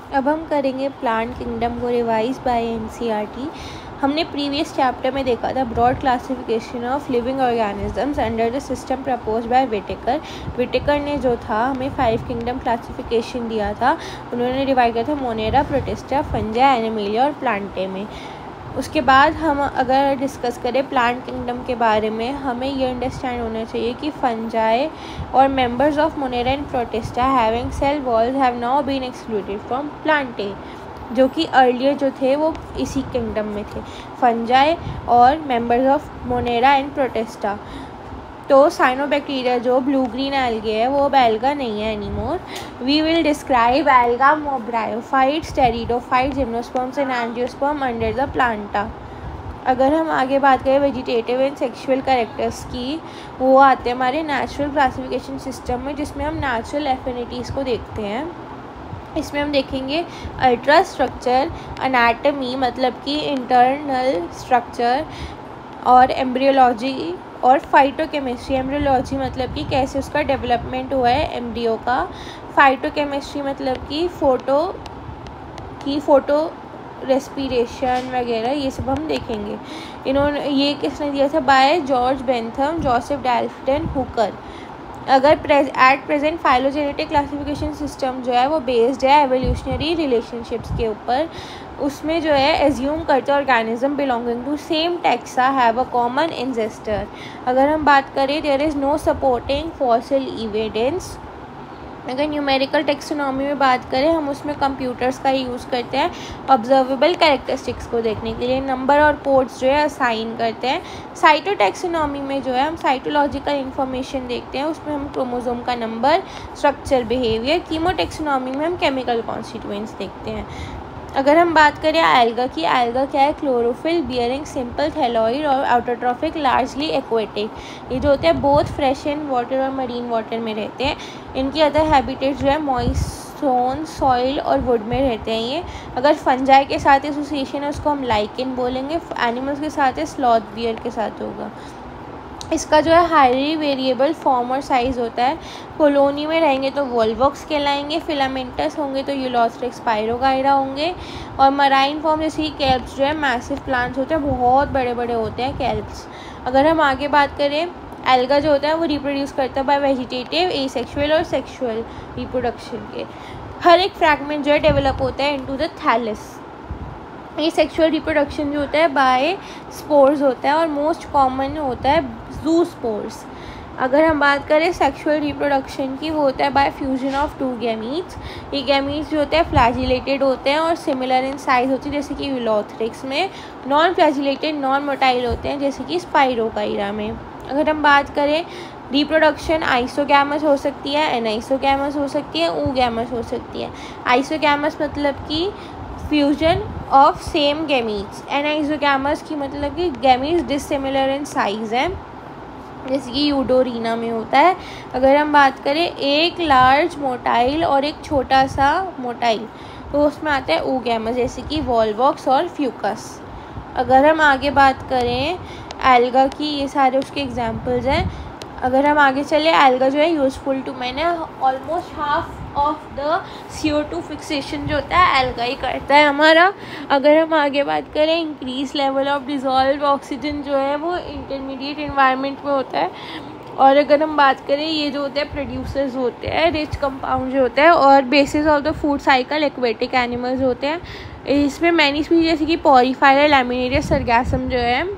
अब हम करेंगे प्लांट किंगडम को रिवाइज बाय एनसीईआरटी। हमने प्रीवियस चैप्टर में देखा था broad classification of living organisms under the system propose by Whittaker. Whittaker ने जो था हमें 5 किंगडम क्लासिफिकेशन दिया था। उन्होंने डिवाइड किया था मोनेरा, प्रोटिस्टा, फंजा, एनिमेलिया और प्लांटे में। उसके बाद हम अगर डिस्कस करें प्लांट किंगडम के बारे में, हमें ये अंडरस्टैंड होना चाहिए कि फंजाई और members of Monera and Protista having cell walls have now been excluded from Plantae, जो कि अर्लियर जो थे वो इसी किंगडम में थे, फंजाई और members of Monera and Protista. तो साइनोबैक्टीरिया जो ब्लू ग्रीन एल्गे है वो अब एल्गा नहीं है anymore. We will describe alga, bryophytes, pteridophytes, gymnosperms and angiosperm under the Plantae. अगर हम आगे बात करें वेजिटेटिव एंड सेक्सुअल कैरेक्टर्स की, वो आते हैं हमारे नेचुरल क्लासिफिकेशन सिस्टम में, जिसमें हम नेचुरल एफिनिटीज़ को देखते हैं। इसमें हम देखेंगे अल्ट्रा स्ट्रक्चर, अनाटमी मतलब कि इंटरनल स्ट्रक्चर, और एम्ब्रियोलॉजी और फाइटोकेमिस्ट्री। एम्ब्रियोलॉजी मतलब कि कैसे उसका डेवलपमेंट हुआ है एम्ब्रियो का। फाइटोकेमिस्ट्री मतलब कि फ़ोटो रेस्पिरेशन वगैरह, ये सब हम देखेंगे। ये किसने दिया था? By George Bentham, Joseph Dalton, Hooker. अगर at present phylogenetic classification system जो है वो बेस्ड है एवोल्यूशनरी रिलेशनशिप्स के ऊपर। उसमें जो है एज्यूम करते हैं organism belonging to same taxa have a common ancestor. अगर हम बात करें there is no supporting fossil evidence. अगर न्यूमेरिकल टेक्सोनॉमी में बात करें, हम उसमें कंप्यूटर्स का यूज़ करते हैं ऑब्जर्वेबल कैरेक्टरिस्टिक्स को देखने के लिए। नंबर और कोड्स जो है असाइन करते हैं। साइटोटेक्सोनॉमी में जो है हम साइटोलॉजिकल इन्फॉर्मेशन देखते हैं, उसमें हम क्रोमोसोम का नंबर, स्ट्रक्चर, बिहेवियर। कीमोटेक्सोनॉमी में हम केमिकल कॉन्स्टिट्यूएंट्स देखते हैं। अगर हम बात करें एल्गा की, एल्गा क्या है? क्लोरोफिल बियरिंग सिंपल थैलॉइड और आउटोट्रॉफिक लार्जली एक्वेटिक। ये जो होते हैं बोथ फ्रेश एंड वाटर और मरीन वाटर में रहते हैं। इनकी अदर हैबिटेट जो है मॉइस्टोन, सॉइल और वुड में रहते हैं ये। अगर फंजाई के साथ एसोसिएशन है उसको हम लाइकेन बोलेंगे। एनिमल्स के साथ है स्लॉथ बियर के साथ होगा। इसका जो है हाईली वेरिएबल फॉर्म और साइज़ होता है। कॉलोनी में रहेंगे तो वोल्वॉक्स कहलाएंगे। फिलामेंटस होंगे तो यूलोथ्रिक्स पायरोगाइरा होंगे। और मराइन फॉर्म जैसे कि कैल्प्स जो है मैसिव प्लांट्स होते हैं, बहुत बड़े बड़े होते हैं कैल्प्स। अगर हम आगे बात करें, एल्गा जो होता है वो रिप्रोड्यूस करता है बाय वेजिटेटिव, एसेक्सुअल और सेक्सुअल रिप्रोडक्शन के। हर एक फ्रैगमेंट जो है डेवलप होता है इनटू द थैलस। ये सेक्सुअल रिप्रोडक्शन जो होता है बाय स्पोर्स होता है और मोस्ट कॉमन होता है ज़ूस्पोर्स। अगर हम बात करें सेक्सुअल रिप्रोडक्शन की, वो होता है बाय फ्यूजन ऑफ 2 गैमीट्स। ये गैमीट्स जो होते हैं फ्लैजिलेटेड होते हैं और सिमिलर इन साइज होती है, जैसे कि यूलोथ्रिक्स में। नॉन फ्लैजिलेटेड, नॉन मोटाइल होते हैं, जैसे कि स्पाइरोगाइरा में। अगर हम बात करें रिप्रोडक्शन, आइसोगैमस हो सकती है, एनाइसोगैमस हो सकती है, ऊगैमस हो सकती है। आइसोगैमस मतलब कि fusion of same gametes. Anisogamous की मतलब कि गैमीट्स डिसिमिलर इन साइज हैं, जैसे कि यूडोरीना में होता है। अगर हम बात करें एक लार्ज मोटाइल और एक छोटा सा मोटाइल, तो उसमें आता है ऊगैमस, जैसे कि वॉल्वॉक्स और फ्यूकस। अगर हम आगे बात करें एल्गा की, ये सारे उसके एग्जांपल्स हैं। अगर हम आगे चले, एल्गा जो है यूज़फुल टू मैन है। Almost half of the CO2 fixation जो होता है एल्गा ही करता है हमारा। अगर हम आगे बात करें, increase level of dissolve oxygen जो है वो इंटरमीडिएट इन्वायरमेंट में होता है। और अगर हम बात करें, ये जो होते हैं प्रोड्यूसर्स होते हैं रिच कंपाउंड जो होता है, और basis of the food cycle aquatic animals होते हैं। इसमें मैनी स्पीशीज जैसे कि पॉरीफायर, लैमिनेरियस, सरगैसम जो है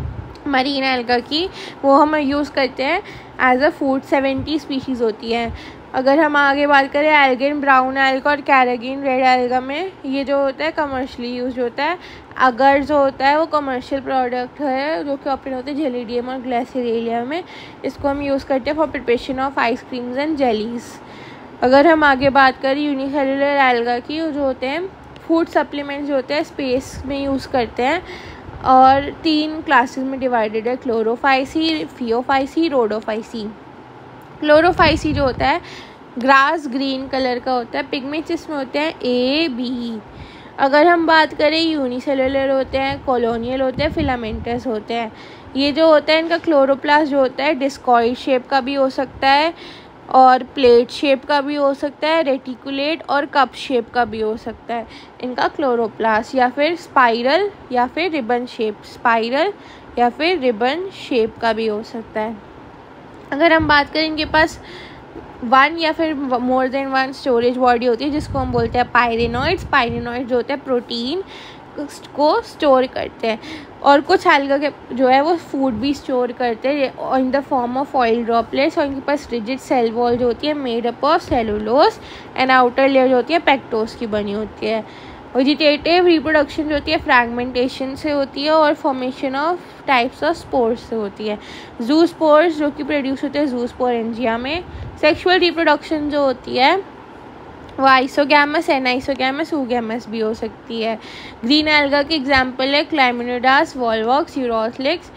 मरीन एल्गा की, वो हम यूज़ करते हैं एज अ फूड। 70 स्पीशीज़ होती हैं। अगर हम आगे बात करें एल्गिन, ब्राउन एल्गा और कैरागिन रेड एल्गा में, ये जो होता है कमर्शियली यूज होता है। अगर जो होता है वो कमर्शियल प्रोडक्ट है जो कि ऑप्शन होते हैं जेलिडियम और ग्लेसिरेलिया में। इसको हम यूज़ करते हैं for preparation of ice creams and jellies. अगर हम आगे बात करें यूनिसेलुलर एल्गा की, जो होते हैं फूड सप्लीमेंट्स जो होते हैं स्पेस में यूज़ करते हैं, और 3 क्लासेस में डिवाइडेड है, क्लोरोफाइसी, फियोफाइसी, रोडोफाइसी। क्लोरोफाइसी जो होता है ग्रास ग्रीन कलर का होता है, पिगमेंट्स इसमें होते हैं A, B। अगर हम बात करें यूनिसेलुलर होते हैं, कॉलोनियल होते हैं, फिलामेंटस होते हैं। ये जो होता है इनका क्लोरोप्लास्ट जो होता है डिस्कॉइड शेप का भी हो सकता है, और प्लेट शेप का भी हो सकता है, रेटिकुलेट और कप शेप का भी हो सकता है इनका क्लोरोप्लास्ट, या फिर स्पाइरल या फिर रिबन शेप, स्पाइरल या फिर रिबन शेप का भी हो सकता है। अगर हम बात करें इनके पास वन या फिर more than one storage body होती है जिसको हम बोलते हैं पायरेनॉइड्स। पायरेनॉइड्स जो होते हैं प्रोटीन को स्टोर करते हैं, और कुछ एल्गा के जो है वो फूड भी स्टोर करते हैं in the form of oil droplets. और इनके पास रिजिड सेल वॉल जो होती है made up of cellulose and outer layer जो होती है पेक्टोस की बनी होती है। वेजिटेटिव रिप्रोडक्शन जो होती है फ्रैगमेंटेशन से होती है और formation of types of spores से होती है। जू स्पोर्स जो कि प्रोड्यूस होते हैं जू स्पोरेंजिया में। सेक्सुअल रिप्रोडक्शन जो होती है वो आइसोगैमस, एनाइसोगैमस, oogamous भी हो सकती है। ग्रीन एल्गा के एग्जाम्पल है क्लैमिनोडास, वॉलवॉक्स, यूरोस्लिक्स,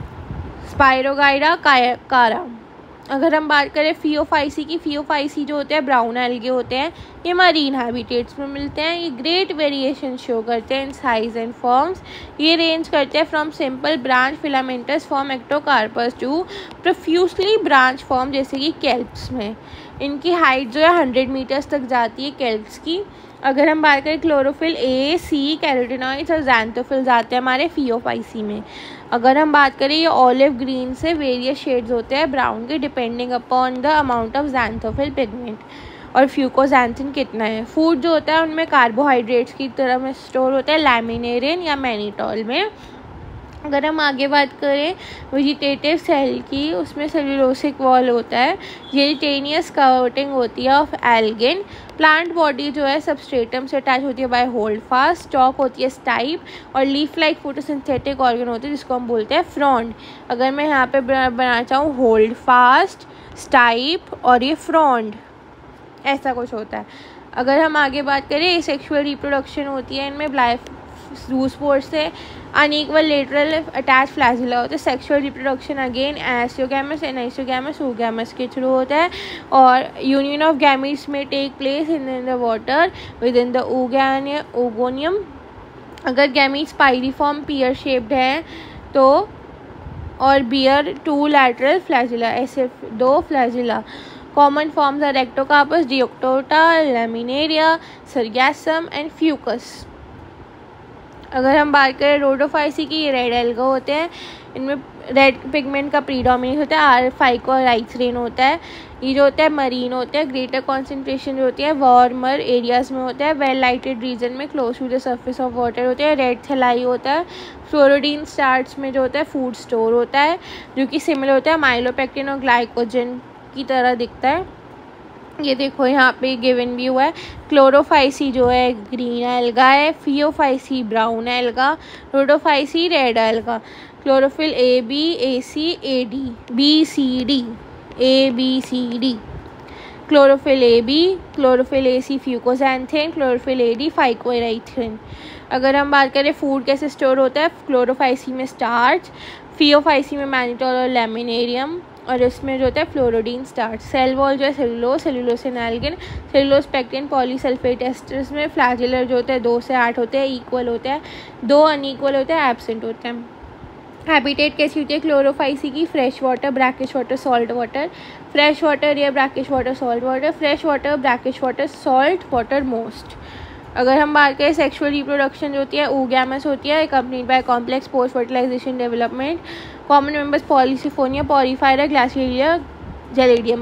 स्पाइरोगाइडा, कारा। अगर हम बात करें फियोफाइसी की, फियोफाइसी जो होते हैं ब्राउन एल्गे होते हैं, ये मरीन हैबिटेट्स में मिलते हैं। ये ग्रेट वेरिएशन शो करते हैं इन साइज एंड फॉर्म्स। ये रेंज करते हैं from simple branch filamentous form Ectocarpus to profusely branch form जैसे कि केल्प्स में। इनकी हाइट जो है 100 मीटर्स तक जाती है केल्प्स की। अगर हम बात करें क्लोरोफिल ए, सी, कैरोटिनॉइड्स और ज़ैंथोफिल्स आते हैं हमारे फियोफाइसी में। अगर हम बात करें ये ऑलिव ग्रीन से वेरियस शेड्स होते हैं ब्राउन के depending upon the amount of xanthophyll pigment और फ्यूकोजैंथिन कितना है। फूड जो होता है उनमें कार्बोहाइड्रेट्स की तरह में स्टोर होता है लैमिनेरिन या मैनिटॉल में। अगर हम आगे बात करें वेजिटेटिव सेल की, उसमें सेल्यूलोसिक वॉल होता है, जेलिटेनियस कवर्टिंग होती है ऑफ एल्गिन। प्लांट बॉडी जो है सबस्ट्रेटम से अटैच होती है बाय होल्ड फास्ट। स्टॉक होती है स्टाइप और लीफ लाइक फोटोसिंथेटिक ऑर्गन होते हैं जिसको हम बोलते हैं फ्रॉन्ड। अगर मैं यहाँ पे बनाना चाहूँ होल्ड फास्ट, स्टाइप और ये फ्रॉन्ड, ऐसा कुछ होता है। अगर हम आगे बात करें सेक्सुअल रिप्रोडक्शन होती है इनमें जूस्पोर्स से अनइक्वल लेटरल अटैच फ्लैजिला होता है। Sexual reproduction again isogamous, anisogamous, oogamous के थ्रू होता है। और यूनियन ऑफ गैमीट्स में take place in the water with in the oogonium. अगर गैमीट्स पायरिफॉर्म पीयर शेप्ड हैं तो, और बियर 2 लैटरल फ्लैजिला, ऐसे 2 flagella. Common forms are Ectocarpus, Dictyota, Laminaria, Sargassum and Fucus. अगर हम बात करें रोडोफाइसी की, ये रेड एल्गा होते हैं, इनमें रेड पिगमेंट का प्रीडोमिनेट होता है, फाइको और राइथ्रेन होता है। ये जो होता है मरीन होते हैं, ग्रेटर कॉन्सेंट्रेशन जो होती है वार्मर एरियाज में होता है, वेल लाइटेड रीजन में close to the surface of water होते हैं। रेड थैलाई होता है। फ्लोरोडीन स्टार्च में जो होता है फूड स्टोर होता है जो कि सिमिलर होता है माइलोपेक्टिन और ग्लाइकोजन की तरह दिखता है। ये देखो यहाँ पे गिवन भी हुआ है। क्लोरोफाइसी जो है ग्रीन एल्गा है, Phaeophyceae brown alga, Rhodophyceae red alga. Chlorophyll a b, a c, a d, b c d, a b c d. Chlorophyll a b, chlorophyll a c fucoxanthin, chlorophyll a d phycoerythrin. अगर हम बात करें food कैसे store होता है, Chlorophyceae में starch, Phaeophyceae में mannitol और लैमिनेरियम, और इसमें जो होता है फ्लोरोडीन स्टार्च। सेल वॉल जो है cellulose, cellulose algin, cellulose pectin, polysulphate esters में फ्लैजिलर जो होता है 2 से 8 होते हैं, इक्वल होता है, 2 अनइक्वल होते हैं, एब्सेंट होते हैं। हैबिटेट कैसी होती है क्लोरोफाइसी की, fresh water, brackish water, salt water, fresh water या brackish water, salt water, fresh water, brackish water, salt water most. अगर हम बात करें सेक्सुअल रिप्रोडक्शन जो होती है oogamous होती है, accompanied by complex post fertilization development. Common members Polysiphonia, Porphyra, Gracilaria, Gelidium,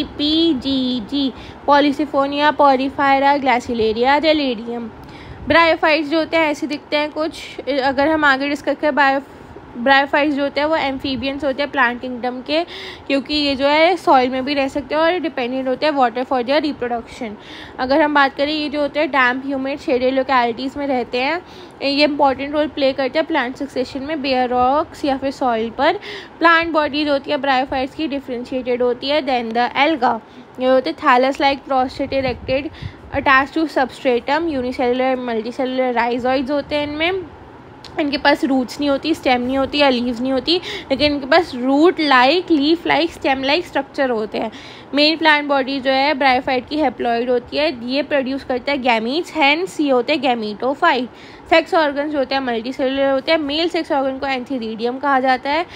PPGG, Polysiphonia, Porphyra, Gracilaria, Gelidium. Bryophytes जो होते हैं ऐसे दिखते हैं कुछ। अगर हम आगे डिस्कस करें ब्रायोफाइट्स जो होते हैं वो एम्फीबियंस होते हैं प्लांट किंगडम के, क्योंकि ये जो है सॉइल में भी रह सकते हैं और डिपेंडेंट होते हैं वाटर फॉर देयर रिप्रोडक्शन। अगर हम बात करें ये जो होते हैं डैम्प ह्यूमिड शेडेड लोकेलिटीज़ में रहते हैं, ये इंपॉर्टेंट रोल प्ले करते हैं प्लांट सक्सेशन में बेयर रॉक्स या फिर सॉइल पर। प्लांट बॉडीज होती है ब्रायोफाइट्स की डिफ्रेंशिएटेड होती है देन द एल्गा। ये होते हैं thallus like prostrate erected attach to substratum, unicellular multicellular rhizoids होते हैं इनमें। इनके पास रूट्स नहीं होती, स्टेम नहीं होती या लीव्स नहीं होती, लेकिन इनके पास root like, leaf like, stem like structure होते हैं। मेन प्लांट बॉडी जो है ब्रायोफाइट की हेप्लॉइड होती है, ये प्रोड्यूस करता है गैमीट्स, हैंस ये होते हैं गैमीटोफाइट। सेक्स ऑर्गन्स जो होते हैं मल्टी सेलुलर होते हैं। मेल सेक्स ऑर्गन को एंथीरिडियम कहा जाता है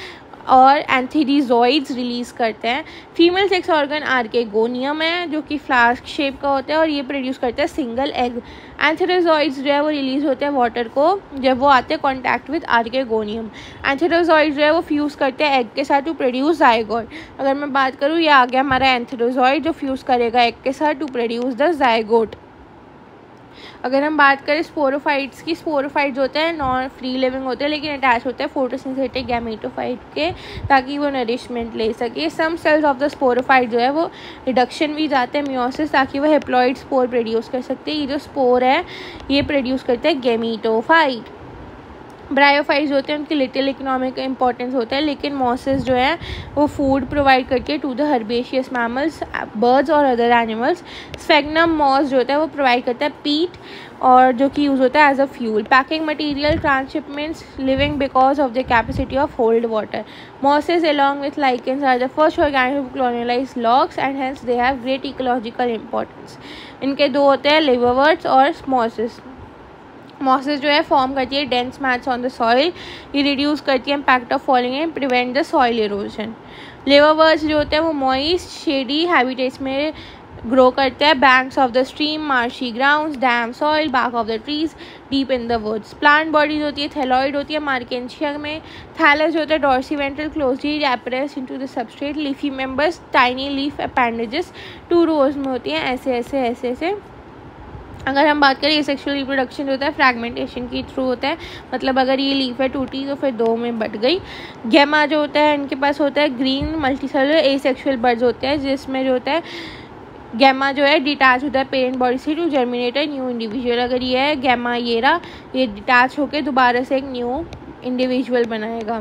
और एंथेरिजॉइड्स रिलीज़ करते हैं। फीमेल सेक्स ऑर्गन आर्केगोनियम है जो कि फ्लास्क शेप का होता है और ये प्रोड्यूस करता है सिंगल एग। एंथेरिजॉइड्स जो है वो रिलीज़ होते हैं वाटर को जब वो आते हैं कॉन्टैक्ट विद आर्केगोनियम। एंथेरिजॉइड्स जो है वो फ्यूज़ करते हैं एग के साथ टू प्रोड्यूस जाइगोट। अगर मैं बात करूँ, ये आ गया हमारा एंथेरिजॉइड जो फ्यूज़ करेगा एग के साथ टू प्रोड्यूस द जाइगोट। अगर हम बात करें स्पोरोफाइट्स की, स्पोरोफाइट्स होते हैं नॉन फ्री लिविंग होते हैं लेकिन अटैच होते हैं फोटोसिंथेटिक गैमेटोफाइट के ताकि वो नरिशमेंट ले सके। Some cells of the sporophyte जो है वो रिडक्शन भी जाते हैं मियोसिस ताकि वो हेप्लॉइड स्पोर प्रोड्यूस कर सकते हैं। ये जो स्पोर है ये प्रोड्यूस करते हैं गैमेटोफाइट। ब्रायोफाइट्स होते हैं उनकी लिटिल इकोनॉमिक इंपॉर्टेंस होता है लेकिन मॉसेस जो है वो फूड प्रोवाइड करती है to the herbaceous mammals, birds और अदर एनिमल्स। स्फेग्नम मॉस जो होता है वो प्रोवाइड करता है पीट और जो कि यूज़ होता है as a fuel. Packing material, transshipments, living because of the capacity of hold water. Mosses along with lichens are the first organisms to colonize logs and hence they have great ecological importance। इनके दो होते हैं लिवरवर्ट्स और mosses. Mosses जो है form करती है dense mats on the soil, ये रिड्यूस करती है impact of falling and prevent the soil erosion. Liverworts जो होते हैं वो मॉइस्ट शेडी हैबिटेट्स में ग्रो करते हैं, banks of the stream, marshy grounds, damp soil, bark of the trees, deep in the woods. Plant bodies होती है thalloid होती है मार्केंशिया में। थैलस जो होता है dorsiventral closely appressed into the substrate. Leafy members tiny leaf appendages 2 rows में होती हैं ऐसे ऐसे ऐसे ऐसे। अगर हम बात करें सेक्सुअल रिप्रोडक्शन जो होता है फ्रैगमेंटेशन के थ्रू होता है, मतलब अगर ये लीफ है टूटी तो फिर 2 में बट गई। गैमा जो होता है इनके पास होता है ग्रीन मल्टीसेलुलर एसेक्सुअल बर्ड्स होते हैं जिसमें जो होता है गैमा जो है डिटैच होता है पेरेंट बॉडी से to germinate a new individual. अगर ये है गैमा ये रहा, ये डिटैच होकर दोबारा से एक न्यू इंडिविजुअल बनाएगा।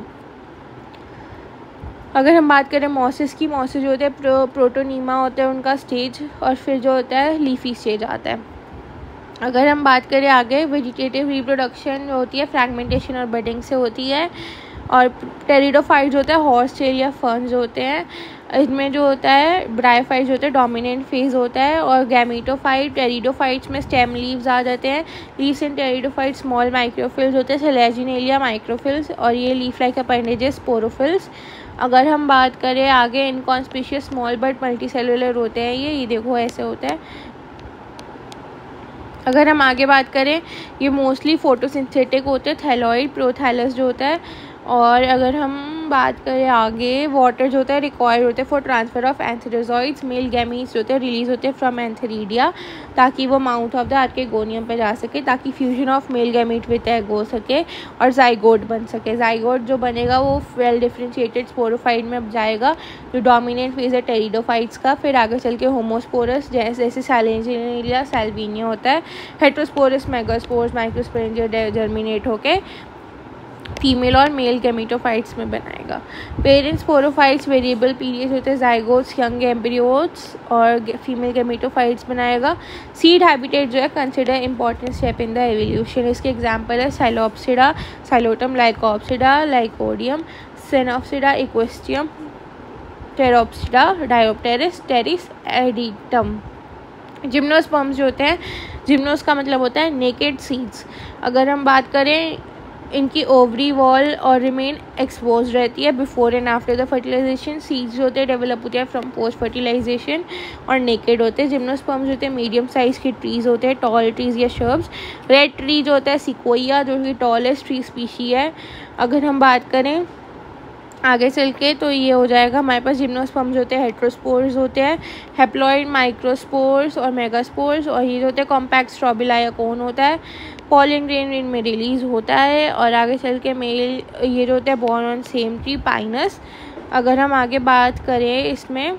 अगर हम बात करें मॉसेस की, मॉसेस जो होते हैं प्रोटोनीमा होता है उनका स्टेज और फिर जो होता है लीफी स्टेज आता है। अगर हम बात करें आगे वेजिटेटिव रिप्रोडक्शन जो होती है फ्रैगमेंटेशन और बडिंग से होती है। और टेरिडोफाइट्स होता है हॉर्स टेल या फर्न्स होते हैं, इसमें जो होता है ब्रायोफाइट्स होते हैं डोमिनेंट फेज होता है। और गैमेटोफाइट टेरिडोफाइट्स में स्टेम लीव्स आ जाते हैं। Leaves in pteridophyte small microphylls होते हैं, सेलेजिनेलिया माइक्रोफिल्स, और ये लीफ लाइक अपेंडेजेस स्पोरोफिल्स। अगर हम बात करें आगे इनकॉन्स्पिशियस स्मॉल बट मल्टीसेलुलर होते हैं ये देखो ऐसे होता है। अगर हम आगे बात करें ये मोस्टली फोटोसिंथेटिक होते हैं, थैलॉइड प्रोथैलस जो होता है। और अगर हम बात करें आगे वाटर जो होता है रिक्वायर्ड होते हैं for transfer of antherozoids. Male gametes जो होते हैं रिलीज होते हैं फ्रॉम एंथेरिडिया ताकि वो माउथ ऑफ द आर्केगोनियम पे जा सके ताकि fusion of male gamete with egg हो सके और जाइगोट बन सके। जाइगोट जो बनेगा वो वेल डिफरेंशिएटेड स्पोरोफाइट में अब जाएगा जो डोमिनेंट फेज है टेरिडोफाइट्स का। फिर आगे चल के होमोस्पोरस जैसे सैलिजिनेलिया सैल्विनिया होता है। हेट्रोस्पोरस मेगास्पोर्स माइक्रोस्पोरेंजिया जर्मिनेट होके फीमेल और मेल गैमेटोफाइट्स में बनाएगा। पेरेंट स्पोरोफाइट्स वेरिएबल पीरियड होते हैं, जाइगोट्स यंग एम्ब्रियोट्स और फीमेल गैमेटोफाइट्स बनाएगा। सीड हैबिटेट जो है consider important step in the evolution. इसके एग्जांपल है Psilopsida, Psilotum, Lycopsida, Lycopodium, Sphenopsida, Equisetum, Pteropsida, Dryopteris, Pteris, Adiantum. Gymnosperms जो होते हैं, जिम्नोस का मतलब होता है नेकेड सीड्स। अगर हम बात करें इनकी ओवरी वॉल और रिमेन एक्सपोज रहती है before and after the fertilization. Seeds जो होते हैं डेवलप होते हैं फ्रॉम पोस्ट फर्टिलाइजेशन और नेकेड होते हैं। जिम्नोस्पर्म्स होते हैं मीडियम साइज के ट्रीज होते हैं, टॉल ट्रीज या शर्ब्स। रेड ट्री जो होता है सिकोया जो कि टॉलेस्ट ट्री स्पीशी है। अगर हम बात करें आगे चल के तो ये हो जाएगा हमारे पास जिम्नोस्पर्म्स होते हैं हेट्रोस्पोर्स होते हैं, हेप्लॉइड, माइक्रोस्पोर्स और मेगास्पोर्स। और ये जो होते हैं कॉम्पैक्ट स्ट्रॉबिला कोन होता है, पॉलन ग्रेन इनमें रिलीज होता है। और आगे चल के मेल ये जो होता है borne on same tree Pinus. अगर हम आगे बात करें इसमें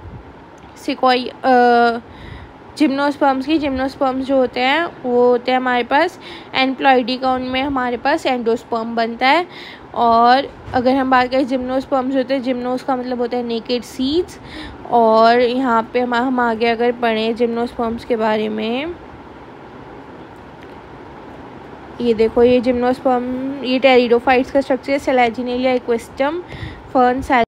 सिकोई जिम्नोस्पर्म्स की, जिम्नोस्पर्म्स जो होते हैं वो होते हैं हमारे पास एनप्लॉइडिका, उनमें हमारे पास एंडोस्पर्म बनता है। और अगर हम बात करें जिम्नोस्पर्म्स होते हैं, जिम्नोस का मतलब होता है नेकेड सीड्स। और यहाँ पे हम आगे अगर पढ़ें जिम्नोस्पर्म्स के बारे में, ये देखो ये जिम्नोस्पर्म ये टेरिडोफाइट्स का स्ट्रक्चर है, सेलेजिनेलिया इक्वेस्टम, फर्न,